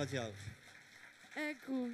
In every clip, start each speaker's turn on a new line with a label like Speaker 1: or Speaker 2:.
Speaker 1: ringraziato.
Speaker 2: Ecco.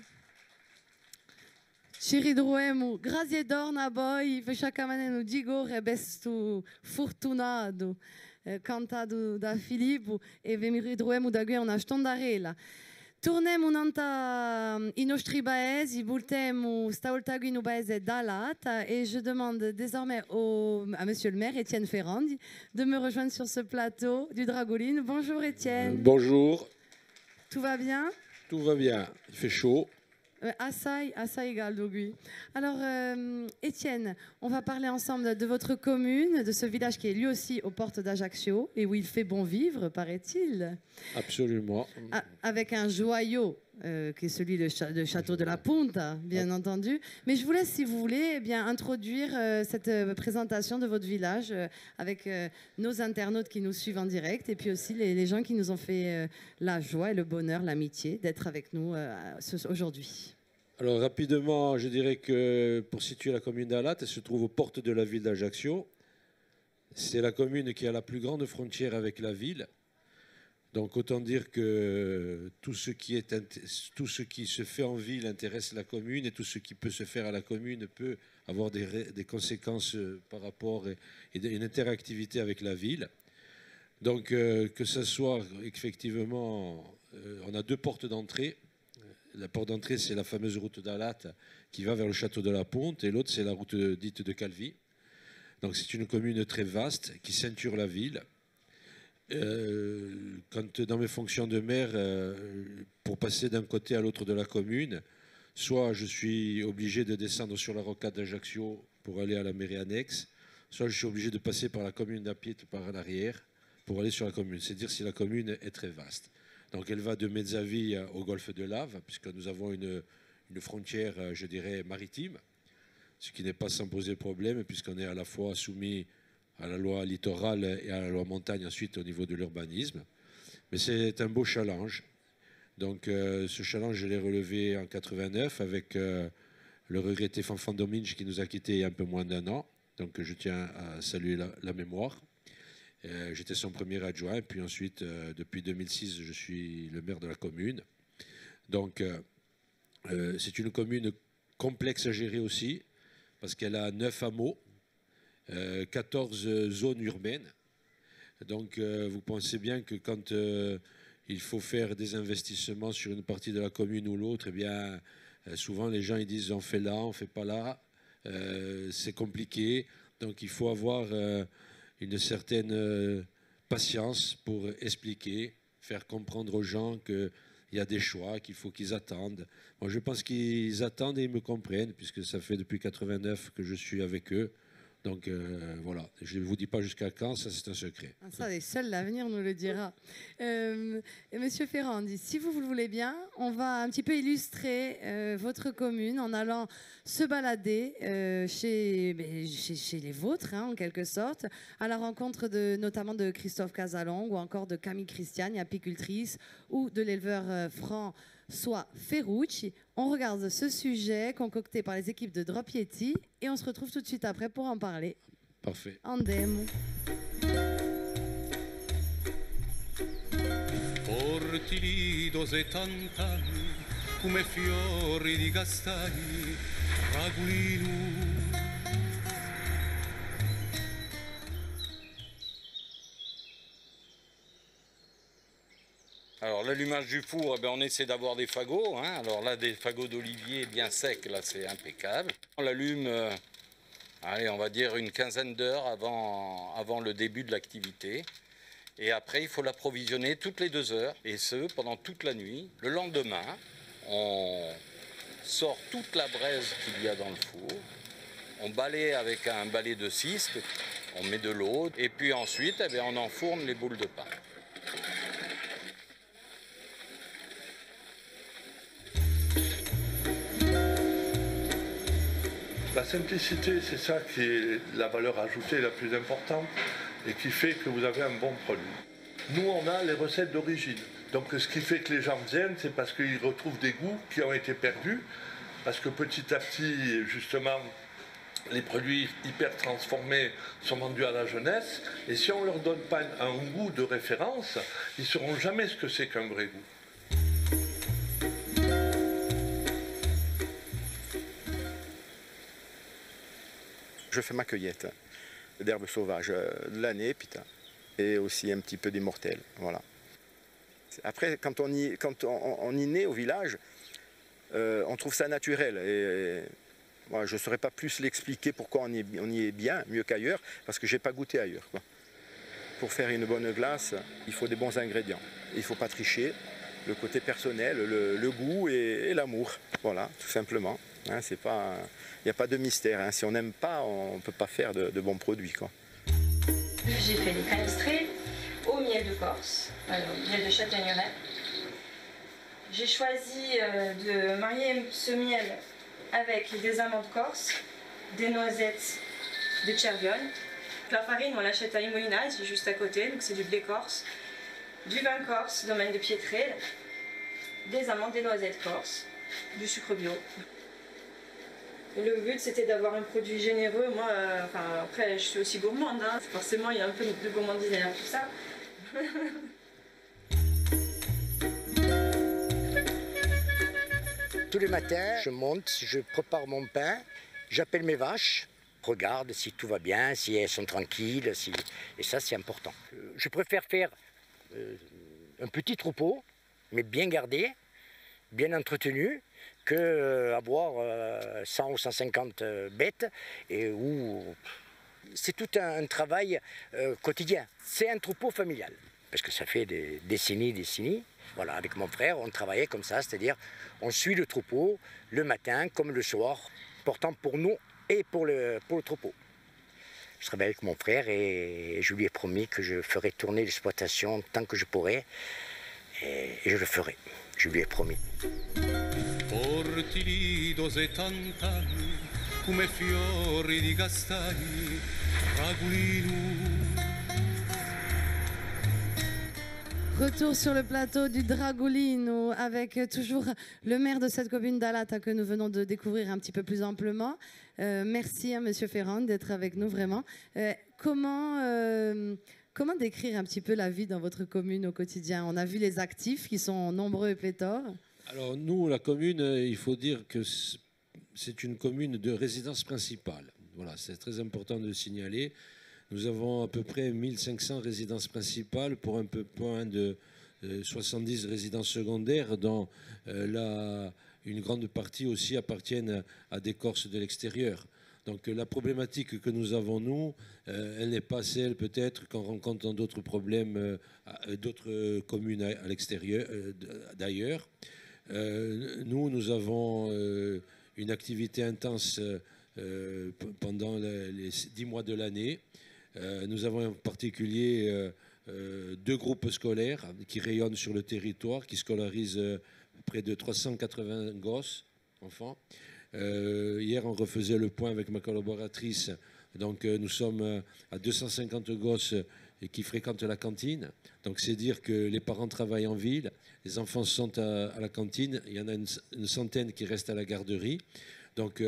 Speaker 2: Ci ridroemo, grazie Dorna Boy, feciacamaneno Digo rebestu fortunato, cantato da Filippo e vi ridroemo da qui una stondarela. Torniamo i nostri paesi, voltiamo stavolta qui no paese d'Alata et je demande désormais à Monsieur le maire Étienne Ferrandi de me rejoindre sur ce plateau du Dragoline. Bonjour Étienne.
Speaker 3: Bonjour.
Speaker 2: Tout va bien?
Speaker 3: Tout va bien, il fait chaud.
Speaker 2: Assai égal, Dogui. Alors, Étienne, on va parler ensemble de votre commune, de ce village qui est lui aussi aux portes d'Ajaccio et où il fait bon vivre, paraît-il.
Speaker 3: Absolument.
Speaker 2: Avec un joyau qui est celui de Château de la Punta, bien entendu. Mais je vous laisse, si vous voulez, eh bien, introduire cette présentation de votre village avec nos internautes qui nous suivent en direct et puis aussi les gens qui nous ont fait la joie et le bonheur, l'amitié d'être avec nous aujourd'hui.
Speaker 3: Alors rapidement, je dirais que pour situer la commune d'Alate, elle se trouve aux portes de la ville d'Ajaccio. C'est la commune qui a la plus grande frontière avec la ville. Donc autant dire que tout ce qui se fait en ville intéresse la commune et tout ce qui peut se faire à la commune peut avoir des conséquences par rapport et une interactivité avec la ville. Donc que ce soit effectivement, on a deux portes d'entrée. La porte d'entrée, c'est la fameuse route d'Alate qui va vers le château de la Ponte et l'autre, c'est la route dite de Calvi. Donc c'est une commune très vaste qui ceinture la ville. Quand dans mes fonctions de maire, pour passer d'un côté à l'autre de la commune, soit je suis obligé de descendre sur la rocade d'Ajaccio pour aller à la mairie annexe, soit je suis obligé de passer par la commune d'Apiet par l'arrière pour aller sur la commune. C'est dire si la commune est très vaste. Donc elle va de Mezzavi au golfe de Lave, puisque nous avons une frontière, je dirais, maritime, ce qui n'est pas sans poser problème, puisqu'on est à la fois soumis à la loi littorale et à la loi montagne ensuite au niveau de l'urbanisme. Mais c'est un beau challenge. Donc ce challenge, je l'ai relevé en 89 avec le regretté Fanfan Domingue qui nous a quittés il y a un peu moins d'un an. Donc je tiens à saluer la mémoire. J'étais son premier adjoint, et puis ensuite, depuis 2006, je suis le maire de la commune. Donc, c'est une commune complexe à gérer aussi, parce qu'elle a 9 hameaux, 14 zones urbaines. Donc, vous pensez bien que quand il faut faire des investissements sur une partie de la commune ou l'autre, eh bien, souvent les gens ils disent on fait là, on fait pas là, c'est compliqué. Donc, il faut avoir une certaine patience pour expliquer, faire comprendre aux gens qu'il y a des choix, qu'il faut qu'ils attendent. Moi, je pense qu'ils attendent et ils me comprennent, puisque ça fait depuis 89 que je suis avec eux. Donc voilà, je ne vous dis pas jusqu'à quand, ça c'est un secret.
Speaker 2: Ça, seul l'avenir nous le dira. Monsieur Ferrandi, si vous le voulez bien, on va un petit peu illustrer votre commune en allant se balader chez les vôtres, hein, en quelque sorte, à la rencontre notamment de Christophe Casalong ou encore de Camille Christiane, apicultrice, ou de l'éleveur François Ferrucci. On regarde ce sujet concocté par les équipes de Drop Yeti et on se retrouve tout de suite après pour en parler.
Speaker 3: Parfait.
Speaker 2: Andiamo.
Speaker 4: Porti lì 70 anni come fiori di castagni, Dragolino.
Speaker 5: Alors l'allumage du four, eh bien, on essaie d'avoir des fagots. Hein. Alors là, des fagots d'olivier bien secs, là c'est impeccable. On l'allume, allez, on va dire une quinzaine d'heures avant le début de l'activité. Et après, il faut l'approvisionner toutes les 2 heures, et ce, pendant toute la nuit. Le lendemain, on sort toute la braise qu'il y a dans le four. On balaye avec un balai de cisque, on met de l'eau, et puis ensuite, eh bien, on enfourne les boules de pain.
Speaker 6: La simplicité, c'est ça qui est la valeur ajoutée la plus importante et qui fait que vous avez un bon produit. Nous, on a les recettes d'origine. Donc ce qui fait que les gens viennent, c'est parce qu'ils retrouvent des goûts qui ont été perdus, parce que petit à petit, justement, les produits hyper transformés sont vendus à la jeunesse, et si on ne leur donne pas un goût de référence, ils ne sauront jamais ce que c'est qu'un vrai goût.
Speaker 1: Je fais ma cueillette d'herbes sauvages de l'année, putain, et aussi un petit peu des mortels, voilà. Après, quand on y naît au village, on trouve ça naturel. Et moi, je ne saurais pas plus l'expliquer pourquoi on y est bien, mieux qu'ailleurs, parce que je n'ai pas goûté ailleurs, quoi. Pour faire une bonne glace, il faut des bons ingrédients. Il ne faut pas tricher. Le côté personnel, le goût et l'amour. Voilà, tout simplement. Hein, il n'y a pas de mystère. Hein. Si on n'aime pas, on ne peut pas faire de bons produits, quoi.
Speaker 7: J'ai fait des canestrés au miel de Corse, miel de châtaigneraie. J'ai choisi de marier ce miel avec des amandes corse, des noisettes de Cervione. La farine, on l'achète à Imoina, c'est juste à côté, donc c'est du blé corse, du vin corse, domaine de Pietrel, des amandes, des noisettes corse, du sucre bio. Et le but, c'était d'avoir un produit généreux. Moi, après, je suis aussi gourmande, hein. Forcément, il y a un peu de gourmandise derrière tout ça.
Speaker 8: Tous les matins, je monte, je prépare mon pain, j'appelle mes vaches, regarde si tout va bien, si elles sont tranquilles, et ça c'est important. Je préfère faire un petit troupeau, mais bien gardé, bien entretenu, que avoir 100 ou 150 bêtes, et où c'est tout un travail quotidien. C'est un troupeau familial, parce que ça fait des décennies. Voilà, avec mon frère, on travaillait comme ça, c'est-à-dire on suit le troupeau le matin comme le soir, important pour nous et pour le troupeau. Je travaille avec mon frère et je lui ai promis que je ferai tourner l'exploitation tant que je pourrai, et je le ferai, je lui ai promis.
Speaker 4: Porti lì dose tant'anni come fiori di castagni, Dragulino.
Speaker 2: Retour sur le plateau du Dragulino avec toujours le maire de cette commune d'Alata que nous venons de découvrir un petit peu plus amplement. Merci à Monsieur Ferrand d'être avec nous vraiment. Comment décrire un petit peu la vie dans votre commune au quotidien? On a vu les actifs qui sont nombreux et pléthores.
Speaker 3: Alors nous, la commune, il faut dire que c'est une commune de résidence principale. Voilà, c'est très important de le signaler. Nous avons à peu près 1500 résidences principales pour un peu moins de 70 résidences secondaires, dont une grande partie aussi appartiennent à des Corses de l'extérieur. Donc la problématique que nous avons, nous, elle n'est pas celle peut-être qu'on rencontre dans d'autres problèmes, d'autres communes à l'extérieur, d'ailleurs. Nous avons une activité intense pendant les 10 mois de l'année. Nous avons en particulier 2 groupes scolaires qui rayonnent sur le territoire, qui scolarisent près de 380 gosses, enfants. Hier, on refaisait le point avec ma collaboratrice. Donc, nous sommes à 250 gosses qui fréquentent la cantine. Donc, c'est dire que les parents travaillent en ville, les enfants sont à la cantine. Il y en a une centaine qui restent à la garderie. Donc,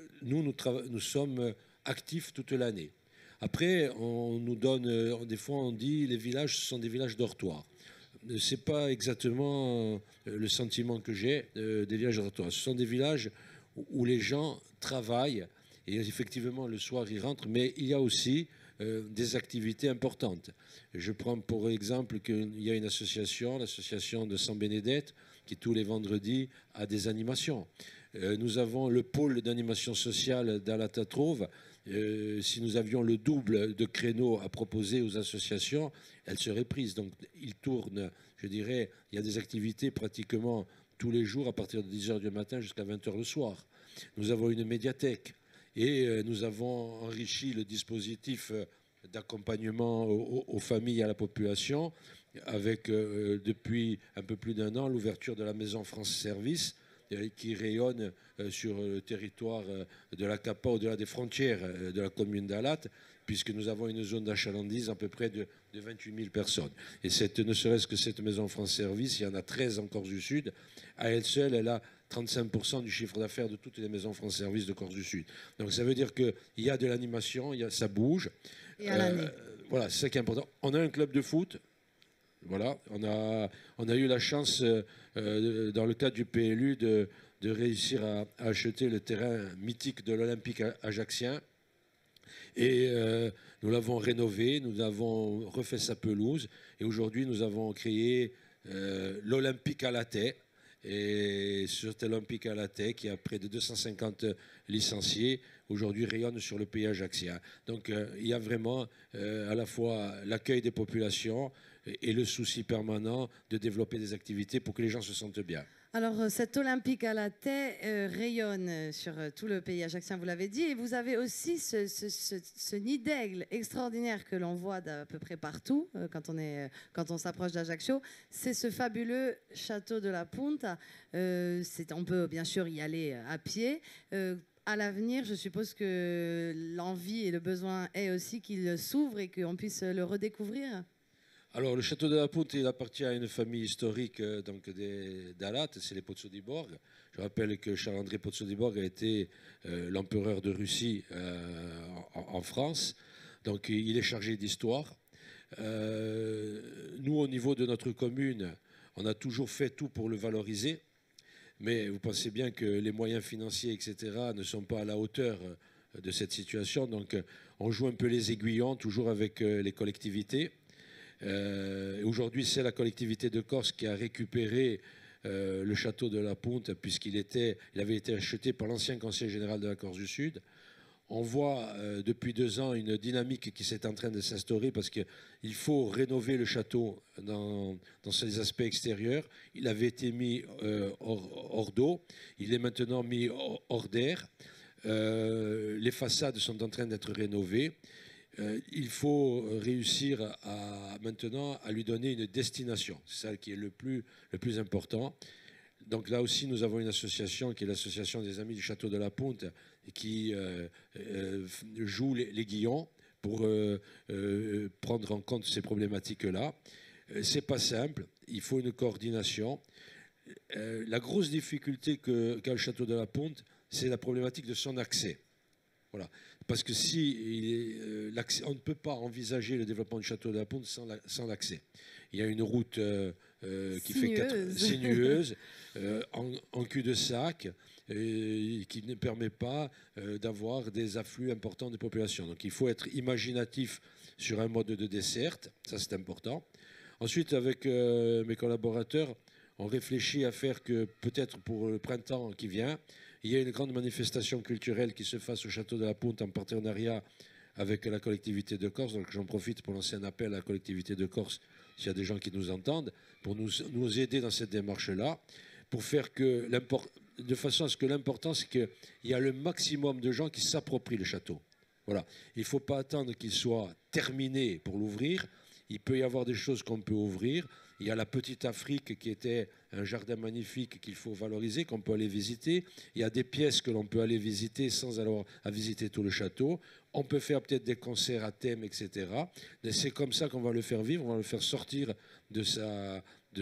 Speaker 3: nous sommes actifs toute l'année. Après, on nous donne, des fois on dit les villages, ce sont des villages dortoirs. Ce n'est pas exactement le sentiment que j'ai des villages dortoirs. Ce sont des villages où les gens travaillent et effectivement le soir ils rentrent, mais il y a aussi des activités importantes. Je prends pour exemple qu'il y a une association, l'association de San Bénédette, qui tous les vendredis a des animations. Nous avons le pôle d'animation sociale d'Alata Trove. Si nous avions le double de créneaux à proposer aux associations, elles seraient prises. Donc, ils tournent, je dirais, il y a des activités pratiquement tous les jours à partir de 10h du matin jusqu'à 20h le soir. Nous avons une médiathèque et nous avons enrichi le dispositif d'accompagnement aux familles et à la population avec, depuis un peu plus d'1 an, l'ouverture de la Maison France Service qui rayonne sur le territoire de la CAPA au-delà des frontières de la commune d'Alat, puisque nous avons une zone d'achalandise à peu près de 28 000 personnes. Et ne serait-ce que cette maison France Service, il y en a 13 en Corse du Sud. À elle seule, elle a 35% du chiffre d'affaires de toutes les maisons France Service de Corse du Sud. Donc ça veut dire qu'il y a de l'animation, ça bouge.
Speaker 2: Et à l'année.
Speaker 3: Voilà, c'est ça qui est important. On a un club de foot. Voilà, on a eu la chance, dans le cadre du PLU, de réussir à acheter le terrain mythique de l'Olympique ajaxien. Et nous l'avons rénové, nous avons refait sa pelouse. Et aujourd'hui, nous avons créé l'Olympique à la Taie. Et cet Olympique à la Taie, qui a près de 250 licenciés, aujourd'hui rayonne sur le pays ajaxien. Donc il y a vraiment à la fois l'accueil des populations et le souci permanent de développer des activités pour que les gens se sentent bien.
Speaker 2: Alors, cet Olympique à la Taie rayonne sur tout le pays ajaxien, vous l'avez dit, et vous avez aussi ce nid d'aigle extraordinaire que l'on voit d'à peu près partout quand on s'approche d'Ajaccio. C'est ce fabuleux château de la Punta. On peut bien sûr y aller à pied. À l'avenir, je suppose que l'envie et le besoin est aussi qu'il s'ouvre et qu'on puisse le redécouvrir.
Speaker 3: Alors, le château de la Punta, il appartient à une famille historique donc des Dalates, c'est les Pozzo di Borg. Je rappelle que Charles-André Pozzo di Borg a été l'empereur de Russie en France. Donc, il est chargé d'histoire. Nous, au niveau de notre commune, on a toujours fait tout pour le valoriser. Mais vous pensez bien que les moyens financiers, etc., ne sont pas à la hauteur de cette situation. Donc, on joue un peu les aiguillons, toujours avec les collectivités. Aujourd'hui, c'est la collectivité de Corse qui a récupéré le château de la Punta, puisqu'il avait été acheté par l'ancien conseiller général de la Corse du Sud. On voit depuis 2 ans une dynamique qui s'est en train de s'instaurer parce qu'il faut rénover le château dans ses aspects extérieurs. Il avait été mis hors d'eau, il est maintenant mis hors d'air. Les façades sont en train d'être rénovées. Il faut réussir maintenant à lui donner une destination. C'est ça qui est le plus important. Donc là aussi, nous avons une association qui est l'association des Amis du Château de la Punta qui joue les guillons pour prendre en compte ces problématiques-là. C'est pas simple, il faut une coordination. La grosse difficulté qu'a le Château de la Punta, c'est la problématique de son accès. Voilà. Parce que on ne peut pas envisager le développement du château de la Punta sans l'accès. Il y a une route qui fait sinueuse, en cul-de-sac, qui ne permet pas d'avoir des afflux importants de population. Donc il faut être imaginatif sur un mode de desserte, ça c'est important. Ensuite, avec mes collaborateurs, on réfléchit à faire que peut-être pour le printemps qui vient, il y a une grande manifestation culturelle qui se fasse au château de la Punta en partenariat avec la collectivité de Corse. Donc j'en profite pour lancer un appel à la collectivité de Corse, s'il y a des gens qui nous entendent, pour nous aider dans cette démarche-là, pour faire que de façon à ce que l'important, c'est qu'il y a le maximum de gens qui s'approprient le château. Voilà. Il ne faut pas attendre qu'il soit terminé pour l'ouvrir. Il peut y avoir des choses qu'on peut ouvrir. Il y a la Petite Afrique qui était un jardin magnifique qu'il faut valoriser, qu'on peut aller visiter. Il y a des pièces que l'on peut aller visiter sans avoir à visiter tout le château. On peut faire peut-être des concerts à thème, etc. C'est comme ça qu'on va le faire vivre, on va le faire sortir de sa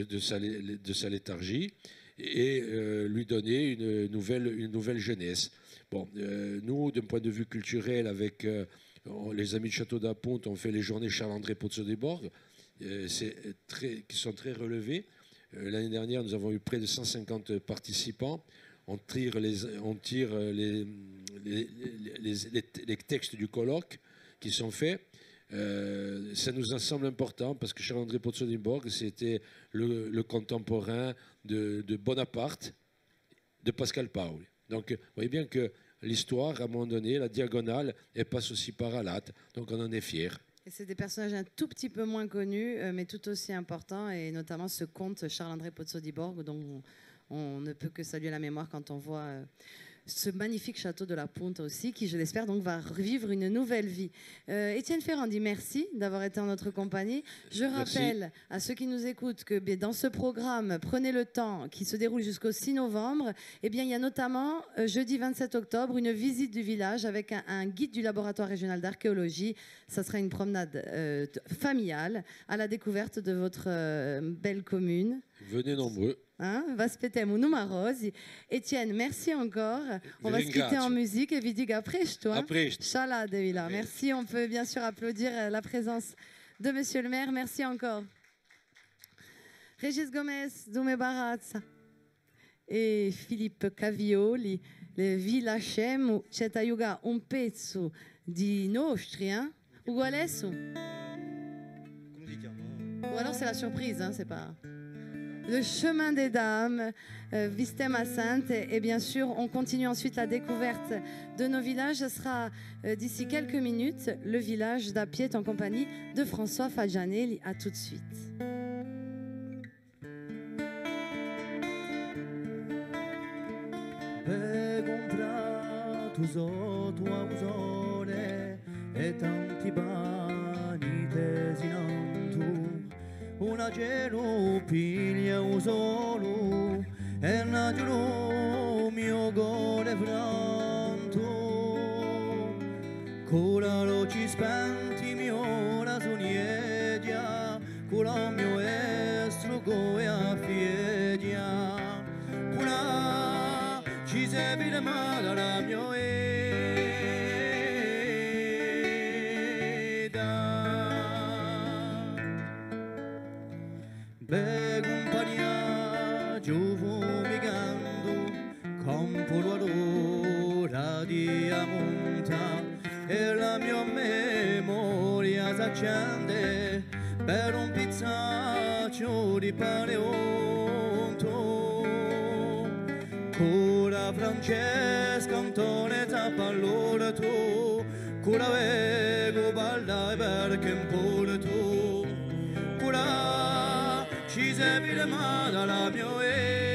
Speaker 3: léthargie et lui donner une nouvelle jeunesse. Bon, nous, d'un point de vue culturel, avec les Amis du Château de la Punta, on fait les journées Charles-André Pozzo di Borg, qui sont très relevés. L'année dernière, nous avons eu près de 150 participants. On tire les textes du colloque qui sont faits. Ça nous semble important parce que Charles-André Pozzo di Borg, c'était le contemporain de Bonaparte, de Pascal Paoli. Donc, vous voyez bien que l'histoire, à un moment donné, la diagonale, elle passe aussi par Alate. Donc, on en est fiers.
Speaker 2: Et c'est des personnages un tout petit peu moins connus, mais tout aussi importants, et notamment ce comte Charles-André Pozzo di Borg, dont on ne peut que saluer la mémoire quand on voit ce magnifique château de la Punta aussi, qui, je l'espère, donc va revivre une nouvelle vie. Étienne Ferrand dit merci d'avoir été en notre compagnie. Je rappelle à ceux qui nous écoutent que dans ce programme, prenez le temps, qui se déroule jusqu'au 6 novembre, eh bien, il y a notamment, jeudi 27 octobre, une visite du village avec un guide du laboratoire régional d'archéologie. Ça sera une promenade familiale à la découverte de votre belle commune.
Speaker 3: Venez nombreux.
Speaker 2: Vaspetemo numerosi. Étienne, merci encore. On va se quitter en musique et vi dica presto. Shala de Villa. Merci. On peut bien sûr applaudir la présence de Monsieur le maire. Merci encore. Régis Gomez, Dume Barazza et Philippe Cavioli vi lasciamo, c'è aiuta un pezzo di nostri, hein? Uguale adesso? Ou alors c'est la surprise, hein, c'est pas... Le chemin des dames, Vistema Sainte, et bien sûr, on continue ensuite la découverte de nos villages. Ce sera d'ici quelques minutes le village d'Apiet en compagnie de François Fagianelli. À tout de suite.
Speaker 9: Una gelo piglia un solo e una gelo mio cuore franto con la luce spenti mio la sognedia con la mio estro come a fiedia con la ci serve la mala la mio Beh compagnia giovumicando campo l'ora di amonta e la mia memoria s'accende per un pizzaccio di pane unto cura Francesca Antone Zappallora tu cura vego balla perché un po' tu cura ci serve la mano alla mia